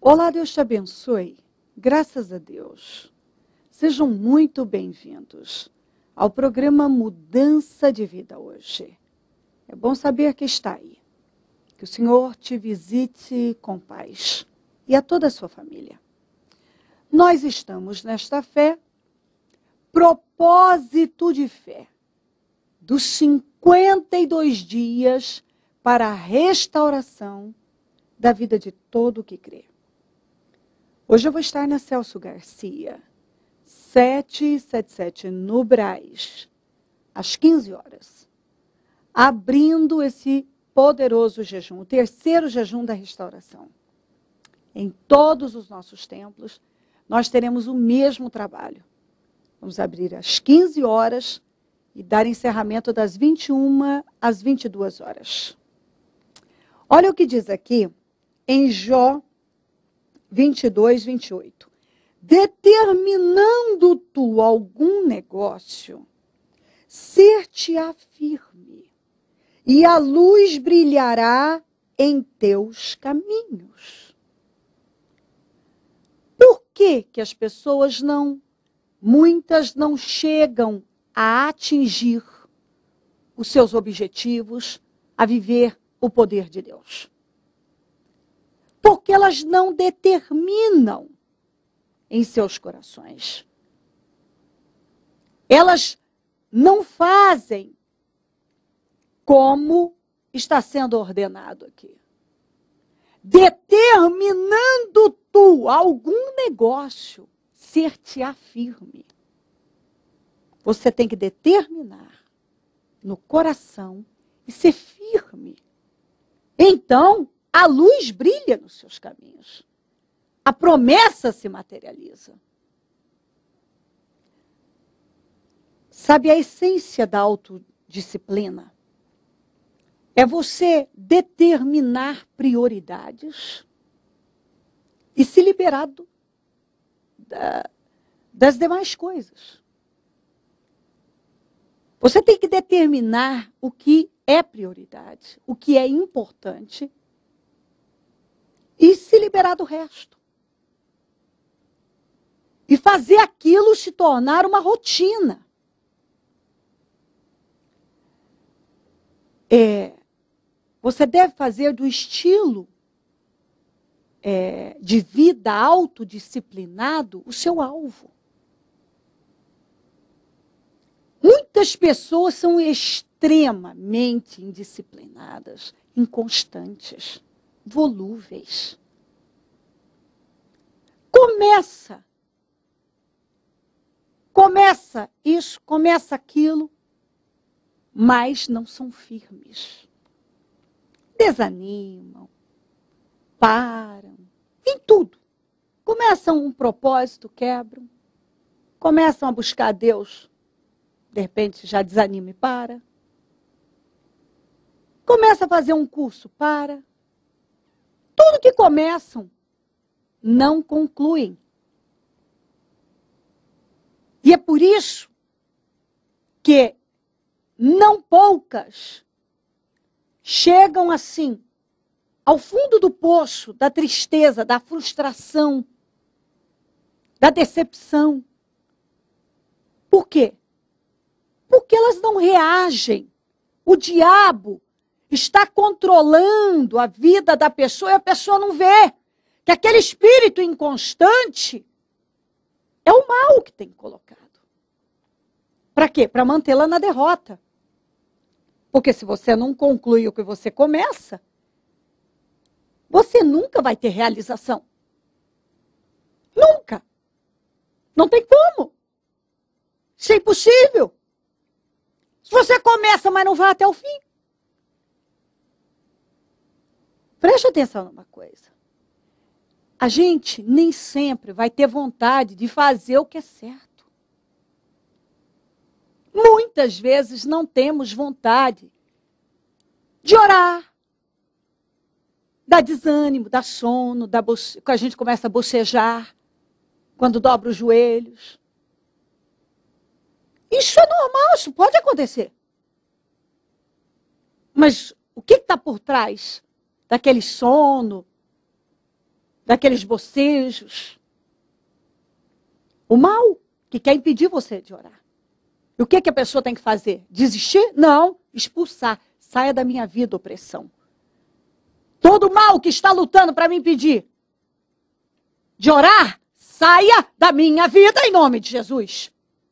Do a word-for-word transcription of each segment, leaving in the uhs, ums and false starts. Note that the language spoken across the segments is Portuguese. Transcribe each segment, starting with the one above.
Olá, Deus te abençoe. Graças a Deus. Sejam muito bem-vindos ao programa Mudança de Vida hoje. É bom saber que está aí. Que o Senhor te visite com paz e a toda a sua família. Nós estamos nesta fé, propósito de fé, dos cinquenta e dois dias para a restauração da vida de todo o que crê. Hoje eu vou estar na Celso Garcia, setecentos e setenta e sete no Brás, às quinze horas, abrindo esse poderoso jejum, o terceiro jejum da restauração. Em todos os nossos templos, nós teremos o mesmo trabalho. Vamos abrir às quinze horas e dar encerramento das vinte e uma às vinte e duas horas. Olha o que diz aqui em Jó vinte e dois, vinte e oito. Determinando tu algum negócio, ser-te-á firme, e a luz brilhará em teus caminhos. Por que que as pessoas não, muitas não chegam a atingir os seus objetivos, a viver o poder de Deus? Porque elas não determinam em seus corações. Elas não fazem como está sendo ordenado aqui. Determinando tu algum negócio, ser-te-á firme. Você tem que determinar no coração e ser firme. Então, a luz brilha nos seus caminhos. A promessa se materializa. Sabe, a essência da autodisciplina é você determinar prioridades e se liberar do, da, das demais coisas. Você tem que determinar o que é prioridade, o que é importante, e se liberar do resto. E fazer aquilo se tornar uma rotina. É, você deve fazer do estilo é, de vida autodisciplinado o seu alvo. Muitas pessoas são extremamente indisciplinadas, inconstantes, volúveis. Começa. Começa isso, começa aquilo, mas não são firmes. Desanimam, param, em tudo. Começam um propósito, quebram. Começam a buscar Deus, de repente já desanima e para. Começa a fazer um curso, para. Tudo que começam, não concluem. E é por isso que não poucas chegam assim, ao fundo do poço da tristeza, da frustração, da decepção. Por quê? Porque elas não reagem. O diabo está controlando a vida da pessoa e a pessoa não vê que aquele espírito inconstante é o mal que tem colocado. Para quê? Para mantê-la na derrota. Porque se você não conclui o que você começa, você nunca vai ter realização. Nunca. Não tem como. Isso é impossível. Se você começa, mas não vai até o fim. Preste atenção numa coisa. A gente nem sempre vai ter vontade de fazer o que é certo. Muitas vezes não temos vontade de orar. Dá desânimo, dá sono, dá boce... a gente começa a bocejar quando dobra os joelhos. Isso é normal, isso pode acontecer. Mas o que está por trás daquele sono, daqueles bocejos. O mal que quer impedir você de orar. E o que, que a pessoa tem que fazer? Desistir? Não, expulsar. Saia da minha vida, opressão. Todo mal que está lutando para me impedir de orar, saia da minha vida em nome de Jesus.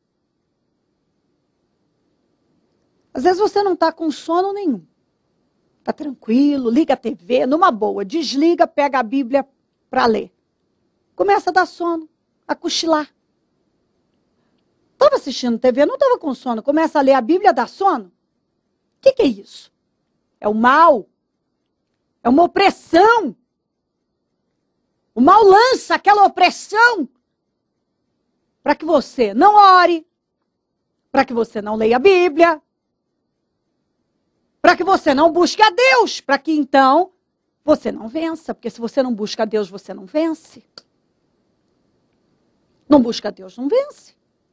Às vezes você não está com sono nenhum. Está tranquilo, liga a T V, numa boa. Desliga, pega a Bíblia para ler. Começa a dar sono, a cochilar. Estava assistindo T V, não estava com sono. Começa a ler a Bíblia, dá sono. O que, que é isso? É o mal. É uma opressão. O mal lança aquela opressão para que você não ore, para que você não leia a Bíblia, para que você não busque a Deus, para que então você não vença. Porque se você não busca a Deus, você não vence. Não busca a Deus, não vence.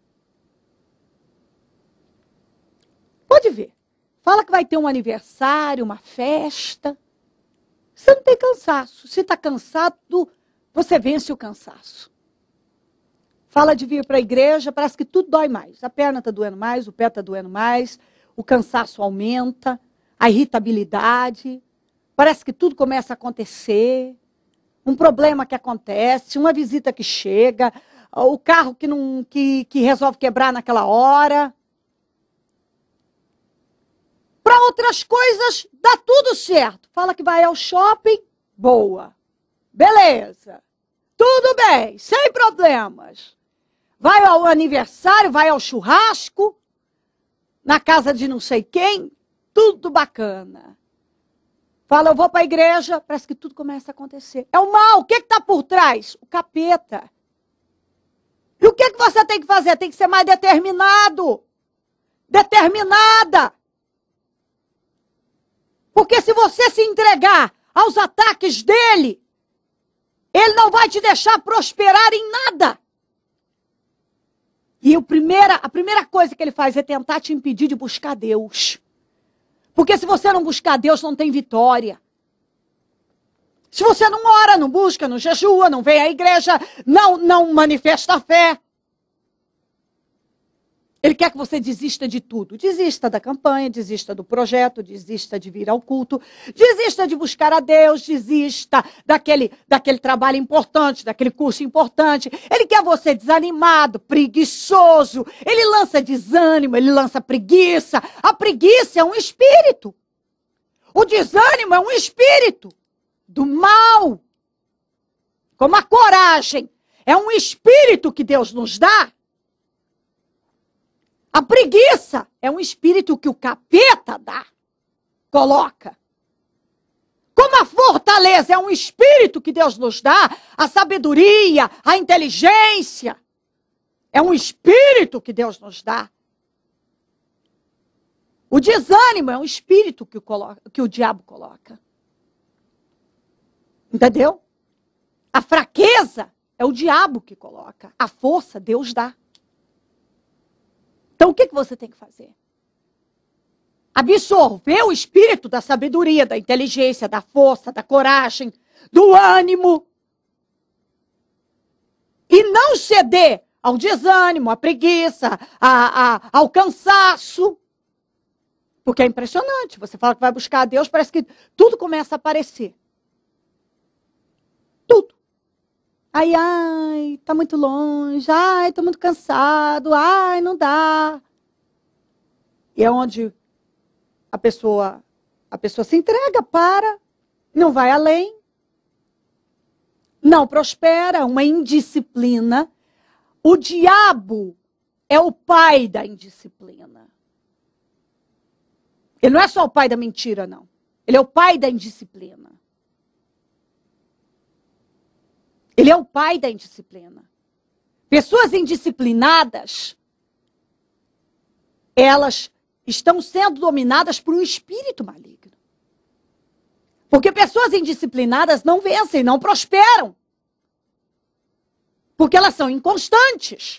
Pode ver. Fala que vai ter um aniversário, uma festa. Você não tem cansaço. Se está cansado, você vence o cansaço. Fala de vir para a igreja, parece que tudo dói mais. A perna está doendo mais, o pé está doendo mais, o cansaço aumenta, a irritabilidade. Parece que tudo começa a acontecer. Um problema que acontece, uma visita que chega, o carro que, não, que, que resolve quebrar naquela hora. Para outras coisas, dá tudo certo. Fala que vai ao shopping, boa. Beleza. Tudo bem, sem problemas. Vai ao aniversário, vai ao churrasco, na casa de não sei quem, tudo bacana. Fala, eu vou para a igreja, parece que tudo começa a acontecer. É o mal, o que está por trás? O capeta. E o que, que você tem que fazer? Tem que ser mais determinado. Determinada. Porque se você se entregar aos ataques dele, ele não vai te deixar prosperar em nada. E o primeira, a primeira coisa que ele faz é tentar te impedir de buscar Deus. Porque se você não buscar Deus, não tem vitória. Se você não ora, não busca, não jejua, não vem à igreja, não, não manifesta a fé, ele quer que você desista de tudo. Desista da campanha, desista do projeto, desista de vir ao culto, desista de buscar a Deus, desista daquele, daquele trabalho importante, daquele curso importante. Ele quer você desanimado, preguiçoso. Ele lança desânimo, ele lança preguiça. A preguiça é um espírito. O desânimo é um espírito do mal. Como a coragem é um espírito que Deus nos dá. A preguiça é um espírito que o capeta dá, coloca. Como a fortaleza é um espírito que Deus nos dá, a sabedoria, a inteligência, é um espírito que Deus nos dá. O desânimo é um espírito que o, coloca, que o diabo coloca. Entendeu? A fraqueza é o diabo que coloca, a força Deus dá. Então, o que, que você tem que fazer? Absorver o espírito da sabedoria, da inteligência, da força, da coragem, do ânimo. E não ceder ao desânimo, à preguiça, a, a, ao cansaço. Porque é impressionante. Você fala que vai buscar a Deus, parece que tudo começa a aparecer. Tudo. Ai, ai, tá muito longe, ai, tô muito cansado, ai, não dá. E é onde a pessoa, a pessoa se entrega, para, não vai além, não prospera, uma indisciplina. O diabo é o pai da indisciplina. Ele não é só o pai da mentira, não. Ele é o pai da indisciplina. Ele é o pai da indisciplina. Pessoas indisciplinadas, elas estão sendo dominadas por um espírito maligno. Porque pessoas indisciplinadas não vencem, não prosperam. Porque elas são inconstantes.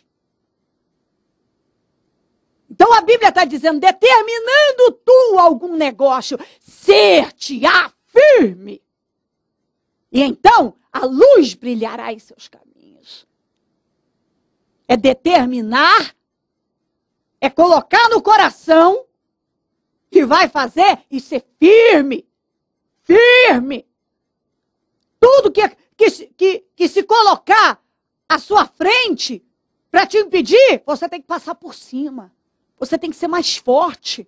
Então a Bíblia está dizendo, determinando tu algum negócio, ser-te-á firme. E então a luz brilhará em seus caminhos. É determinar, é colocar no coração e vai fazer e ser firme. Firme. Tudo que, que, que, que se colocar à sua frente para te impedir, você tem que passar por cima. Você tem que ser mais forte.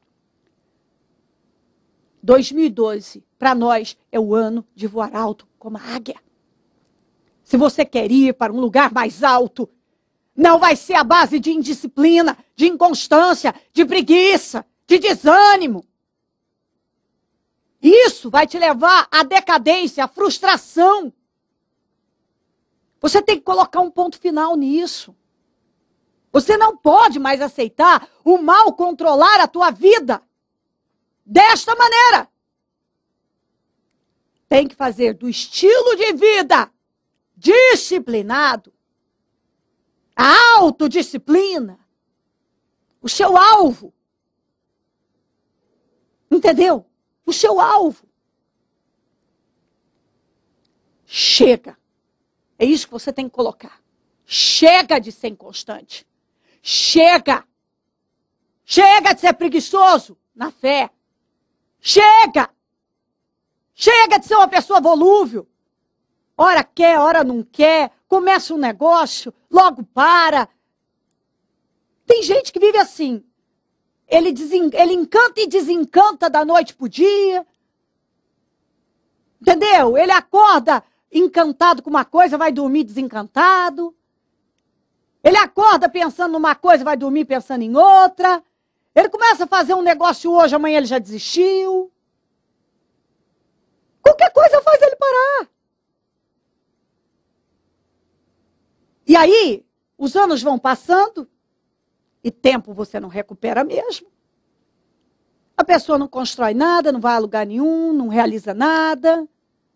dois mil e doze, para nós, é o ano de voar alto como a águia. Se você quer ir para um lugar mais alto, não vai ser a base de indisciplina, de inconstância, de preguiça, de desânimo. Isso vai te levar à decadência, à frustração. Você tem que colocar um ponto final nisso. Você não pode mais aceitar o mal controlar a tua vida desta maneira. Tem que fazer do estilo de vida disciplinado, a autodisciplina, o seu alvo. Entendeu? O seu alvo. Chega. É isso que você tem que colocar. Chega de ser inconstante. Chega. Chega de ser preguiçoso na fé. Chega. Chega de ser uma pessoa volúvel. Ora quer, ora não quer. Começa um negócio, logo para. Tem gente que vive assim. Ele, desen... ele encanta e desencanta da noite para o dia. Entendeu? Ele acorda encantado com uma coisa, vai dormir desencantado. Ele acorda pensando numa coisa, vai dormir pensando em outra. Ele começa a fazer um negócio hoje, amanhã ele já desistiu. Qualquer coisa faz ele parar. E aí, os anos vão passando, e tempo você não recupera mesmo. A pessoa não constrói nada, não vai a lugar nenhum, não realiza nada.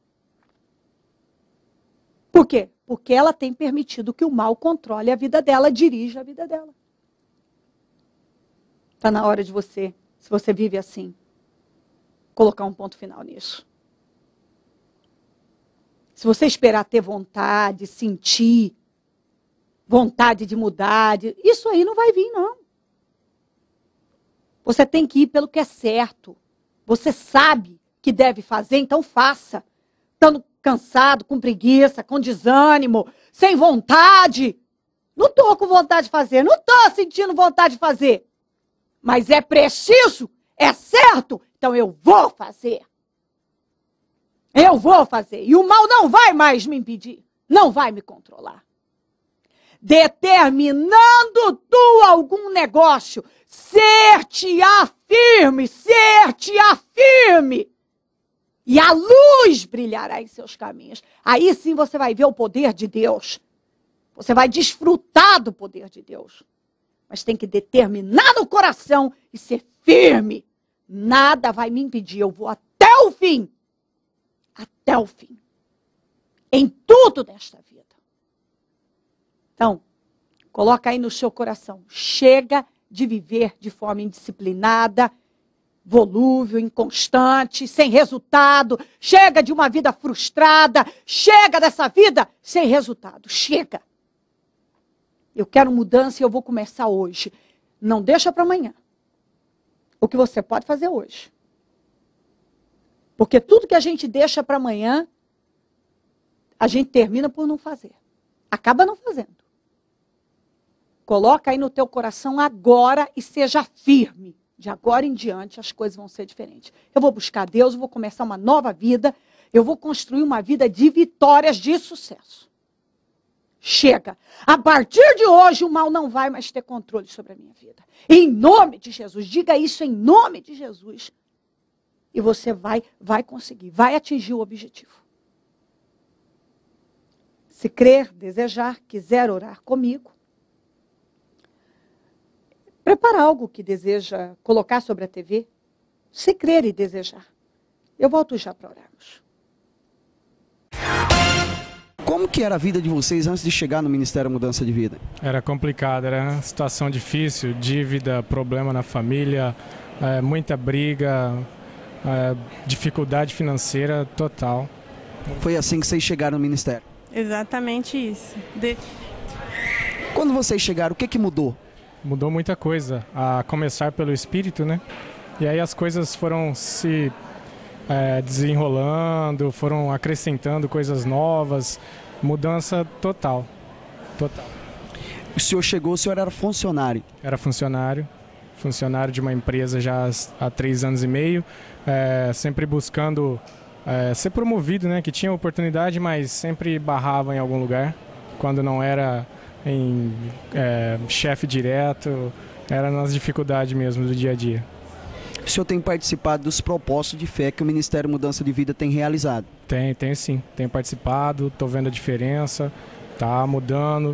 Por quê? Porque ela tem permitido que o mal controle a vida dela, dirija a vida dela. Está na hora de você, se você vive assim, colocar um ponto final nisso. Se você esperar ter vontade, sentir, vontade de mudar, de... isso aí não vai vir, não. Você tem que ir pelo que é certo. Você sabe que deve fazer, então faça. Estando cansado, com preguiça, com desânimo, sem vontade. Não estou com vontade de fazer, não estou sentindo vontade de fazer. Mas é preciso, é certo, então eu vou fazer. Eu vou fazer. E o mal não vai mais me impedir, não vai me controlar. Determinando tu algum negócio, ser-te-á firme, ser-te-á firme. E a luz brilhará em seus caminhos. Aí sim você vai ver o poder de Deus. Você vai desfrutar do poder de Deus. Mas tem que determinar no coração e ser firme. Nada vai me impedir, eu vou até o fim. Até o fim. Em tudo desta vida. Então, coloca aí no seu coração. Chega de viver de forma indisciplinada, volúvel, inconstante, sem resultado. Chega de uma vida frustrada. Chega dessa vida sem resultado. Chega. Eu quero mudança e eu vou começar hoje. Não deixa para amanhã. O que você pode fazer hoje. Porque tudo que a gente deixa para amanhã, a gente termina por não fazer. Acaba não fazendo. Coloca aí no teu coração agora e seja firme. De agora em diante as coisas vão ser diferentes. Eu vou buscar Deus, eu vou começar uma nova vida. Eu vou construir uma vida de vitórias, de sucesso. Chega. A partir de hoje o mal não vai mais ter controle sobre a minha vida. Em nome de Jesus. Diga isso em nome de Jesus. E você vai, vai conseguir, vai atingir o objetivo. Se crer, desejar, quiser orar comigo, prepara algo que deseja colocar sobre a T V. Se crer e desejar. Eu volto já para orarmos. Como que era a vida de vocês antes de chegar no Ministério Mudança de Vida? Era complicado, era uma situação difícil, dívida, problema na família, é, muita briga, é, dificuldade financeira total. Foi assim que vocês chegaram no ministério? Exatamente isso. De... Quando vocês chegaram, o que que mudou? Mudou muita coisa, a começar pelo Espírito, né? E aí as coisas foram se é, desenrolando, foram acrescentando coisas novas, mudança total, total. O senhor chegou, o senhor era funcionário? Era funcionário, funcionário de uma empresa já há três anos e meio, é, sempre buscando é, ser promovido, né? Que tinha oportunidade, mas sempre barrava em algum lugar, quando não era em é, chefe direto, era nas dificuldades mesmo do dia a dia. O senhor tem participado dos propósitos de fé que o Ministério Mudança de Vida tem realizado? Tem, tem sim. Tenho participado, estou vendo a diferença, tá mudando.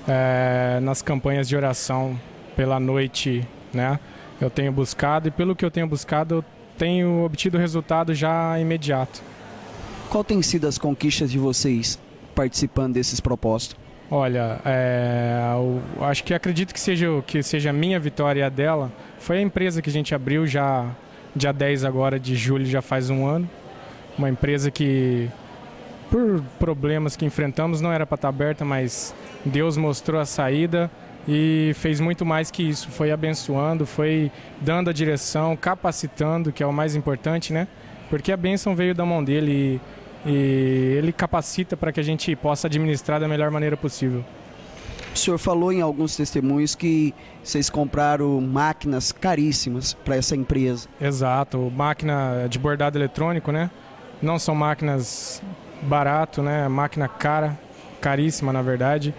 É, nas campanhas de oração pela noite, né? Eu tenho buscado e pelo que eu tenho buscado, eu tenho obtido resultado já imediato. Qual tem sido as conquistas de vocês participando desses propósitos? Olha, é, eu acho que acredito que seja, que seja a minha vitória e a dela. Foi a empresa que a gente abriu já dia dez agora de julho, já faz um ano. Uma empresa que, por problemas que enfrentamos, não era para estar aberta, mas Deus mostrou a saída e fez muito mais que isso. Foi abençoando, foi dando a direção, capacitando, que é o mais importante, né? Porque a bênção veio da mão dele e, e ele capacita para que a gente possa administrar da melhor maneira possível. O senhor falou em alguns testemunhos que vocês compraram máquinas caríssimas para essa empresa. Exato, máquina de bordado eletrônico, né? Não são máquinas barato, né? Máquina cara, caríssima na verdade,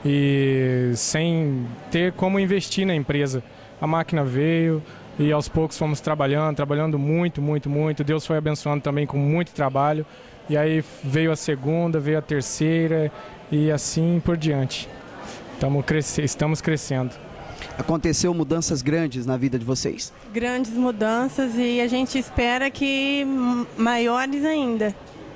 e sem ter como investir na empresa. A máquina veio e aos poucos fomos trabalhando, trabalhando muito, muito, muito. Deus foi abençoando também com muito trabalho. E aí veio a segunda, veio a terceira e assim por diante. Estamos, cresce... Estamos crescendo. Aconteceu mudanças grandes na vida de vocês? Grandes mudanças e a gente espera que maiores ainda.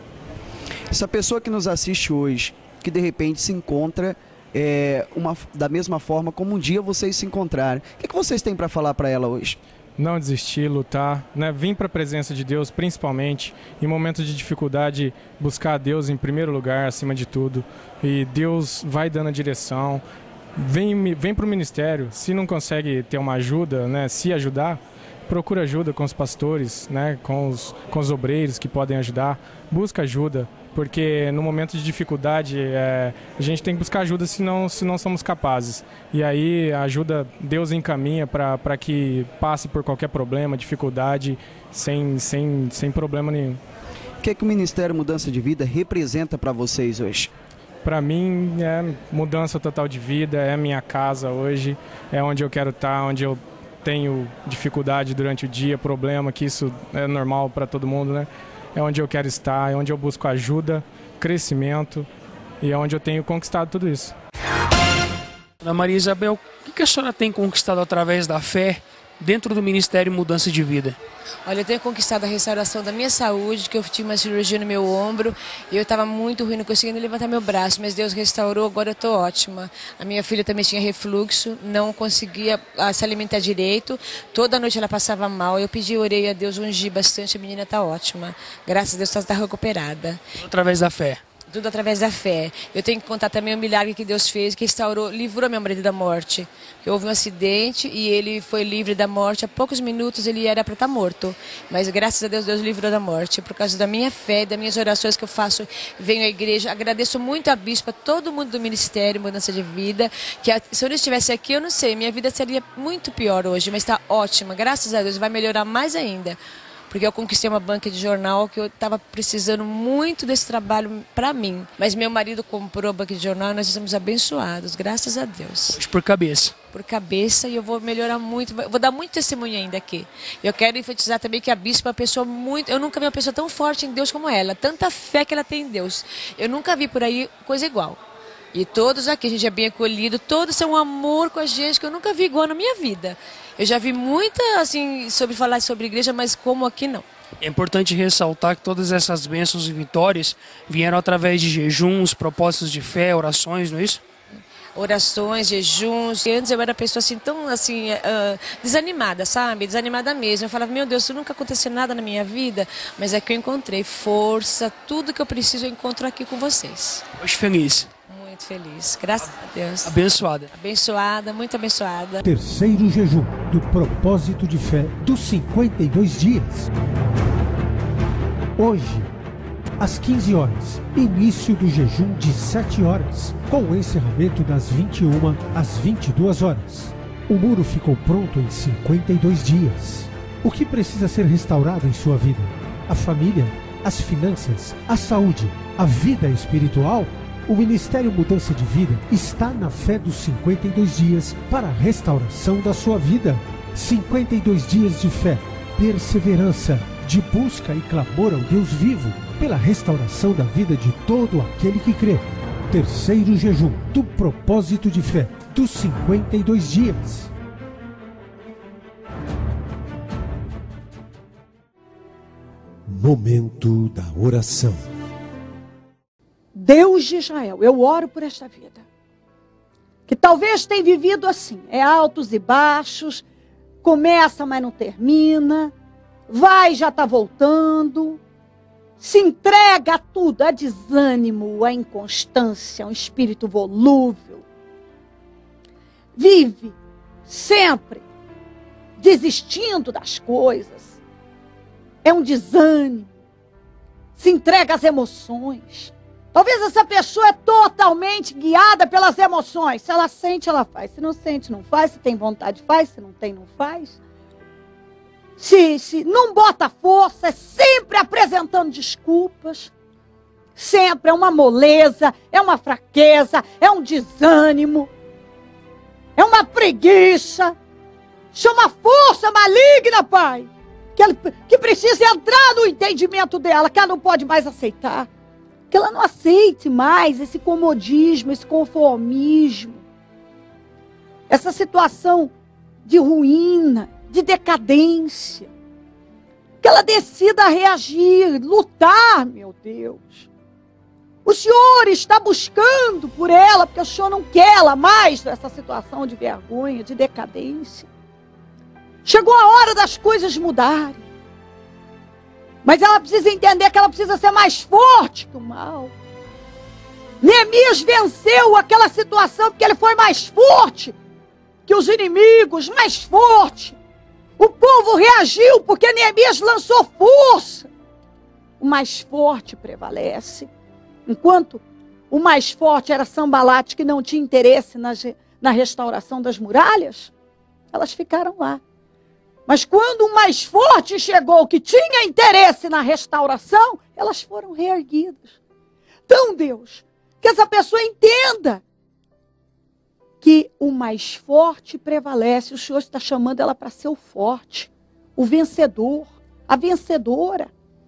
Essa pessoa que nos assiste hoje, que de repente se encontra é, uma, da mesma forma como um dia vocês se encontraram, o que, que vocês têm para falar para ela hoje? Não desistir, lutar, né? Vir para a presença de Deus, principalmente em momentos de dificuldade, buscar a Deus em primeiro lugar, acima de tudo. E Deus vai dando a direção. Vem, vem para o ministério. Se não consegue ter uma ajuda, né? Se ajudar, procura ajuda com os pastores, né? Com os, com os obreiros que podem ajudar. Busca ajuda, porque no momento de dificuldade é, a gente tem que buscar ajuda se não, se não somos capazes. E aí a ajuda Deus encaminha para que passe por qualquer problema, dificuldade, sem, sem, sem problema nenhum. O que é que o Ministério Mudança de Vida representa para vocês hoje? Para mim é mudança total de vida, é minha casa hoje, é onde eu quero estar, onde eu tenho dificuldade durante o dia, problema, que isso é normal para todo mundo, né? É onde eu quero estar, é onde eu busco ajuda, crescimento e é onde eu tenho conquistado tudo isso. Ana Maria Isabel, o que a senhora tem conquistado através da fé dentro do Ministério Mudança de Vida? Olha, eu tenho conquistado a restauração da minha saúde, que eu tive uma cirurgia no meu ombro e eu estava muito ruim, não conseguindo levantar meu braço, mas Deus restaurou, agora eu estou ótima. A minha filha também tinha refluxo, não conseguia se alimentar direito, toda noite ela passava mal, eu pedi, orei a Deus, ungi bastante, a menina está ótima. Graças a Deus está recuperada. Através da fé? Tudo através da fé. Eu tenho que contar também o milagre que Deus fez, que restaurou, livrou meu marido da morte. Houve um acidente e ele foi livre da morte. Há poucos minutos ele era para estar morto. Mas graças a Deus, Deus livrou da morte. Por causa da minha fé, das minhas orações que eu faço, venho à igreja. Agradeço muito a bispa, todo mundo do Ministério Mudança de Vida. Que se eu não estivesse aqui, eu não sei, minha vida seria muito pior hoje. Mas está ótima, graças a Deus, vai melhorar mais ainda. Porque eu conquistei uma banca de jornal que eu estava precisando muito desse trabalho para mim. Mas meu marido comprou a banca de jornal e nós estamos abençoados, graças a Deus. Por cabeça. Por cabeça e eu vou melhorar muito, vou dar muito testemunho ainda aqui. Eu quero enfatizar também que a bispa é uma pessoa muito... Eu nunca vi uma pessoa tão forte em Deus como ela, tanta fé que ela tem em Deus. Eu nunca vi por aí coisa igual. E todos aqui, a gente é bem acolhido, todos são um amor com a gente que eu nunca vi igual na minha vida. Eu já vi muita, assim, sobre falar sobre igreja, mas como aqui não. É importante ressaltar que todas essas bênçãos e vitórias vieram através de jejuns, propósitos de fé, orações, não é isso? orações, jejuns. E antes eu era pessoa assim, tão assim, uh, desanimada, sabe? Desanimada mesmo. Eu falava, meu Deus, isso nunca aconteceu nada na minha vida. Mas é que eu encontrei força, tudo que eu preciso eu encontro aqui com vocês. Hoje feliz. Muito feliz, graças a Deus. Abençoada. Abençoada, muito abençoada. Terceiro jejum do propósito de fé dos cinquenta e dois dias. Hoje, às quinze horas, início do jejum de sete horas, com o encerramento das vinte e uma às vinte e duas horas. O muro ficou pronto em cinquenta e dois dias. O que precisa ser restaurado em sua vida? A família, as finanças, a saúde, a vida espiritual? O Ministério Mudança de Vida está na fé dos cinquenta e dois dias para a restauração da sua vida. cinquenta e dois dias de fé, perseverança, de busca e clamor ao Deus vivo, pela restauração da vida de todo aquele que crê. Terceiro jejum do propósito de fé dos cinquenta e dois dias. Momento da oração. Deus de Israel, eu oro por esta vida, que talvez tenha vivido assim, é altos e baixos, começa, mas não termina, vai, já está voltando, se entrega a tudo, a desânimo, a inconstância, um espírito volúvel, vive sempre desistindo das coisas, é um desânimo, se entrega às emoções. Talvez essa pessoa é totalmente guiada pelas emoções. Se ela sente, ela faz. Se não sente, não faz. Se tem vontade, faz. Se não tem, não faz. Se, se não bota força, é sempre apresentando desculpas. Sempre é uma moleza, é uma fraqueza, é um desânimo. É uma preguiça. Chama força maligna, Pai. Que, ela, que precisa entrar no entendimento dela, que ela não pode mais aceitar. Que ela não aceite mais esse comodismo, esse conformismo, essa situação de ruína, de decadência. Que ela decida reagir, lutar, meu Deus. O Senhor está buscando por ela, porque o Senhor não quer ela mais nessa situação de vergonha, de decadência. Chegou a hora das coisas mudarem. Mas ela precisa entender que ela precisa ser mais forte que o mal. Neemias venceu aquela situação porque ele foi mais forte que os inimigos, mais forte. O povo reagiu porque Neemias lançou força. O mais forte prevalece. Enquanto o mais forte era Sambalate, que não tinha interesse na, na restauração das muralhas, elas ficaram lá. Mas quando o mais forte chegou, que tinha interesse na restauração, elas foram reerguidas. Então, Deus, que essa pessoa entenda que o mais forte prevalece. O Senhor está chamando ela para ser o forte, o vencedor, a vencedora.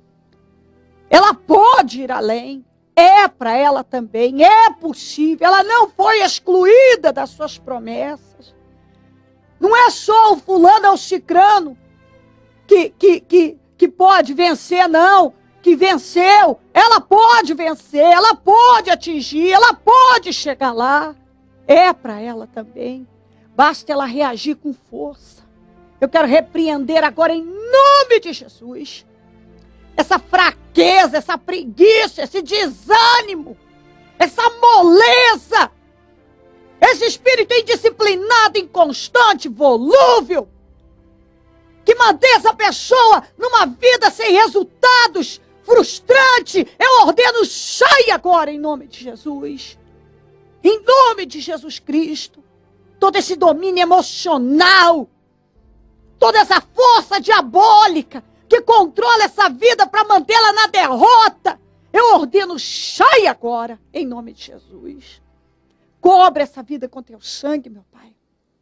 Ela pode ir além, é para ela também, é possível. Ela não foi excluída das suas promessas. Não é só o fulano ou o cicrano que, que, que, que pode vencer, não. Que venceu. Ela pode vencer, ela pode atingir, ela pode chegar lá. É para ela também. Basta ela reagir com força. Eu quero repreender agora em nome de Jesus essa fraqueza, essa preguiça, esse desânimo, essa moleza. Esse espírito indisciplinado, inconstante, volúvel, que mantém essa pessoa numa vida sem resultados, frustrante, eu ordeno, sai agora em nome de Jesus. Em nome de Jesus Cristo. Todo esse domínio emocional, toda essa força diabólica que controla essa vida para mantê-la na derrota, eu ordeno, sai agora em nome de Jesus. Cobre essa vida com teu sangue, meu Pai.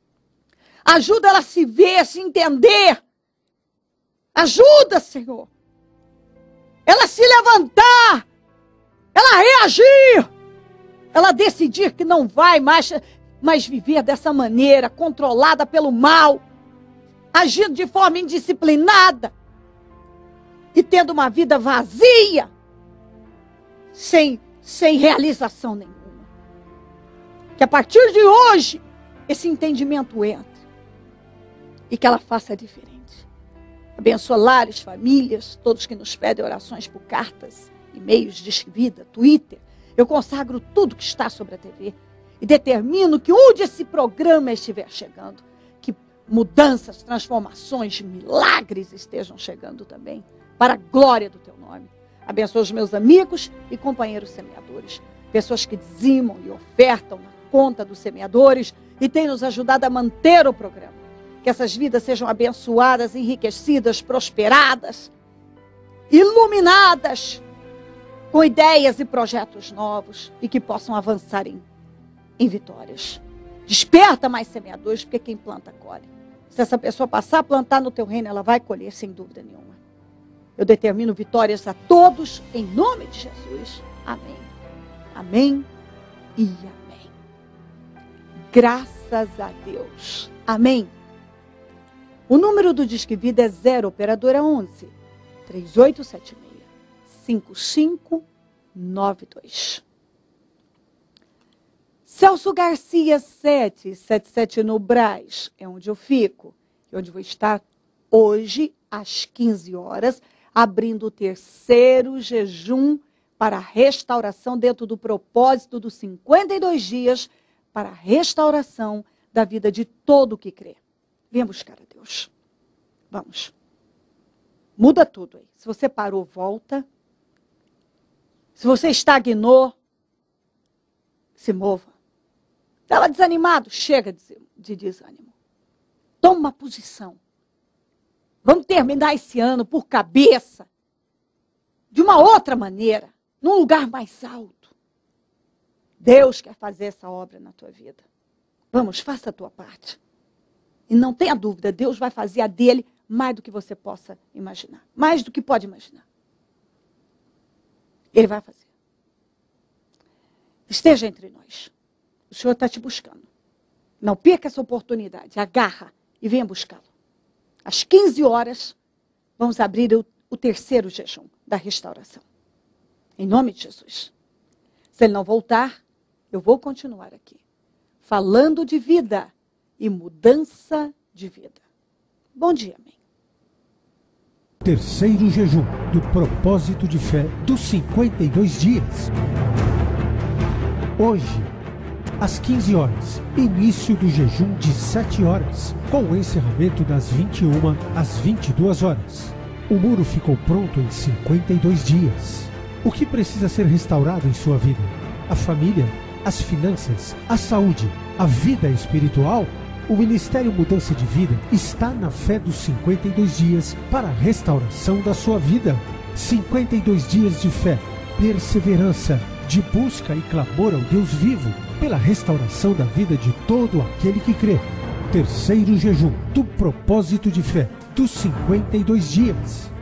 Ajuda ela a se ver, a se entender. Ajuda, Senhor. Ela se levantar. Ela reagir. Ela decidir que não vai mais, mais viver dessa maneira, controlada pelo mal. Agindo de forma indisciplinada. E tendo uma vida vazia. Sem, sem realização nenhuma. Que a partir de hoje, esse entendimento entre. E que ela faça a diferente. Abençoa lares, famílias, todos que nos pedem orações por cartas, e-mails, Disque Vida, Twitter. Eu consagro tudo que está sobre a T V. E determino que onde esse programa estiver chegando, que mudanças, transformações, milagres estejam chegando também. Para a glória do teu nome. Abençoa os meus amigos e companheiros semeadores. Pessoas que dizimam e ofertam na conta dos semeadores e têm nos ajudado a manter o programa. Que essas vidas sejam abençoadas, enriquecidas, prosperadas, iluminadas, com ideias e projetos novos e que possam avançar em, em vitórias. Desperta mais semeadores, porque quem planta, colhe. Se essa pessoa passar a plantar no teu reino, ela vai colher sem dúvida nenhuma. Eu determino vitórias a todos, em nome de Jesus. Amém. Amém e amém. Graças a Deus. Amém. O número do Disque Vida é zero, operadora onze, três oito sete seis, cinco cinco nove dois. Celso Garcia sete sete sete no Brás, é onde eu fico, e onde vou estar hoje às quinze horas, abrindo o terceiro jejum para a restauração dentro do propósito dos cinquenta e dois dias para a restauração da vida de todo o que crê. Venha buscar a Deus. Vamos. Muda tudo aí. Se você parou, volta. Se você estagnou, se mova. Estava desanimado? Chega de desânimo. Toma uma posição. Vamos terminar esse ano por cabeça. De uma outra maneira. Num lugar mais alto. Deus quer fazer essa obra na tua vida. Vamos, faça a tua parte. E não tenha dúvida, Deus vai fazer a dele mais do que você possa imaginar. Mais do que pode imaginar. Ele vai fazer. Esteja entre nós. O Senhor está te buscando. Não perca essa oportunidade. Agarra e venha buscá-lo. Às quinze horas, vamos abrir o, o terceiro jejum da restauração. Em nome de Jesus. Se ele não voltar, eu vou continuar aqui. Falando de vida. E mudança de vida. Bom dia, amém. Terceiro jejum do propósito de fé dos cinquenta e dois dias. Hoje, às quinze horas, início do jejum de sete horas, com o encerramento das vinte e uma às vinte e duas horas. O muro ficou pronto em cinquenta e dois dias. O que precisa ser restaurado em sua vida? A família, as finanças, a saúde, a vida espiritual? O Ministério Mudança de Vida está na fé dos cinquenta e dois dias para a restauração da sua vida. cinquenta e dois dias de fé, perseverança, de busca e clamor ao Deus vivo, pela restauração da vida de todo aquele que crê. Terceiro jejum do propósito de fé dos cinquenta e dois dias.